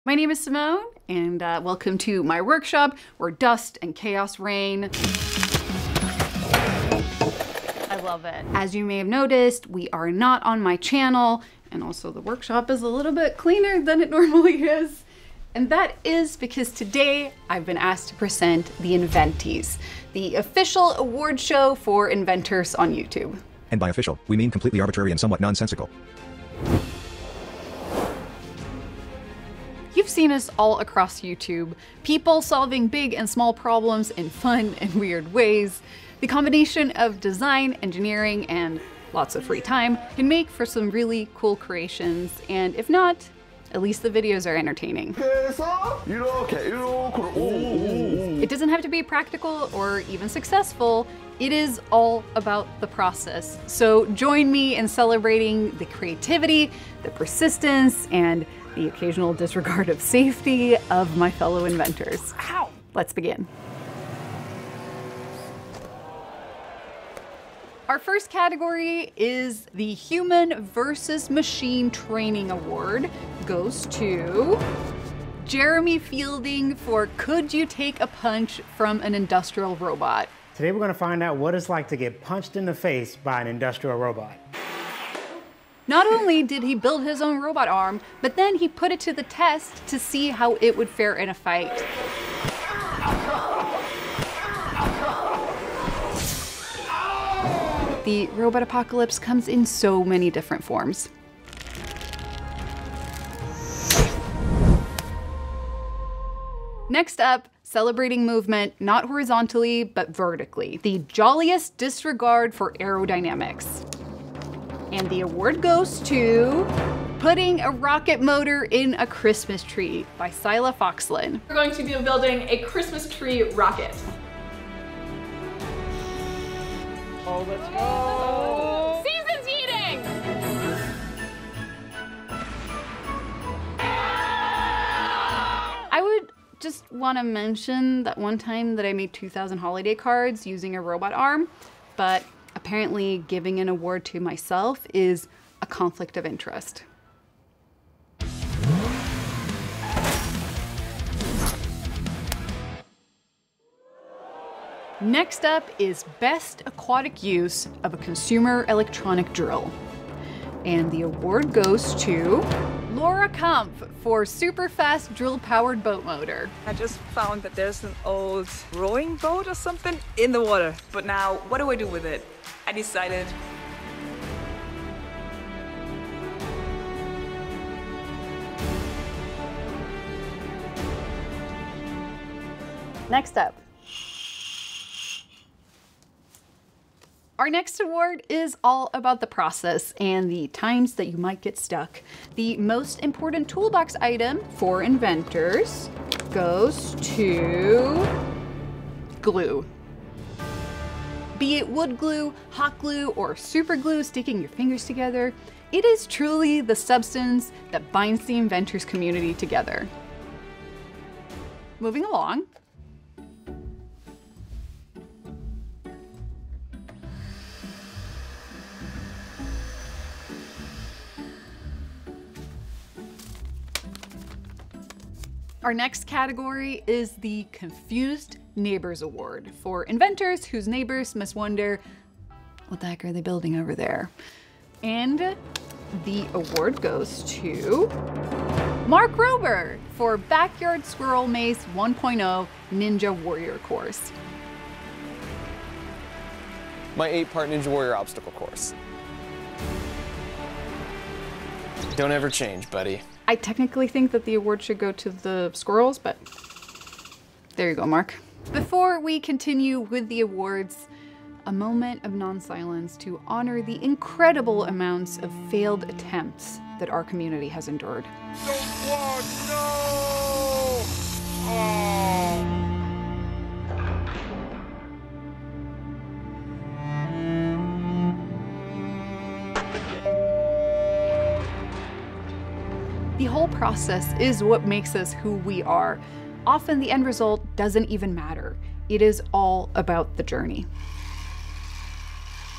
My name is Simone, and welcome to my workshop where dust and chaos reign. I love it. As you may have noticed, we are not on my channel, and also the workshop is a little bit cleaner than it normally is. And that is because today I've been asked to present the Inventees, the official award show for inventors on YouTube. And by official, we mean completely arbitrary and somewhat nonsensical. You've seen us all across YouTube, people solving big and small problems in fun and weird ways. The combination of design, engineering, and lots of free time can make for some really cool creations, and if not, at least the videos are entertaining. It doesn't have to be practical or even successful. It is all about the process. So join me in celebrating the creativity, the persistence, and the occasional disregard of safety of my fellow inventors. Ow! Let's begin. Our first category is the Human versus Machine Training Award. Goes to Jeremy Fielding for Could You Take a Punch from an Industrial Robot? Today we're going to find out what it's like to get punched in the face by an industrial robot. Not only did he build his own robot arm, but then he put it to the test to see how it would fare in a fight. The robot apocalypse comes in so many different forms. Next up, celebrating movement, not horizontally, but vertically. The jolliest disregard for aerodynamics. And the award goes to Putting a Rocket Motor in a Christmas Tree by Sila Foxlin. We're going to be building a Christmas tree rocket. Oh, let's go! Season's eating! I would just want to mention that one time that I made 2,000 holiday cards using a robot arm, but apparently giving an award to myself is a conflict of interest. Next up is Best Aquatic Use of a Consumer Electronic Drill. And the award goes to Laura Kampf for Super Fast Drill-Powered Boat Motor. I just found that there's an old rowing boat or something in the water. But now, what do I do with it? I decided Next up. Our next award is all about the process and the times that you might get stuck. The most important toolbox item for inventors goes to glue. Be it wood glue, hot glue, or super glue sticking your fingers together, it is truly the substance that binds the inventors community together. Moving along. Our next category is the Confused Neighbors Award for inventors whose neighbors must wonder, what the heck are they building over there? And the award goes to Mark Rober for Backyard Squirrel Maze 1.0 Ninja Warrior course. My 8-part Ninja Warrior obstacle course. Don't ever change, buddy. I technically think that the award should go to the squirrels, but there you go, Mark. Before we continue with the awards, a moment of non-silence to honor the incredible amounts of failed attempts that our community has endured. The whole process is what makes us who we are. Often the end result doesn't even matter. It is all about the journey.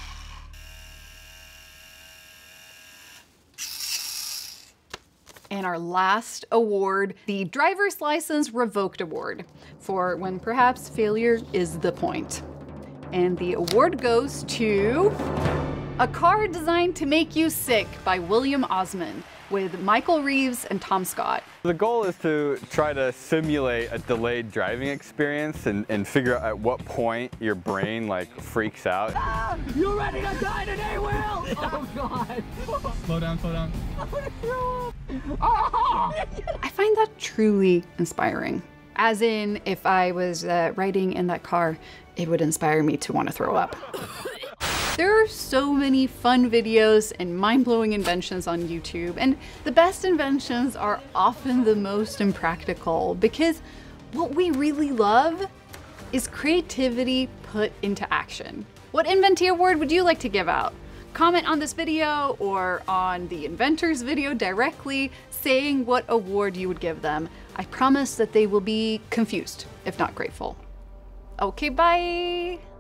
And our our last award, the Driver's License Revoked Award, for when perhaps failure is the point. And the award goes to A Car Designed to Make You Sick by William Osman, with Michael Reeves and Tom Scott. The goal is to try to simulate a delayed driving experience and figure out at what point your brain like freaks out. Ah, you ready to die today, Will? Oh God. Slow down, slow down. I'm gonna throw up. Oh. I find that truly inspiring. As in, if I was riding in that car, it would inspire me to want to throw up. There are so many fun videos and mind-blowing inventions on YouTube, and the best inventions are often the most impractical because what we really love is creativity put into action. What Inventee Award would you like to give out? Comment on this video or on the inventors video directly saying what award you would give them. I promise that they will be confused, if not grateful. Okay, bye!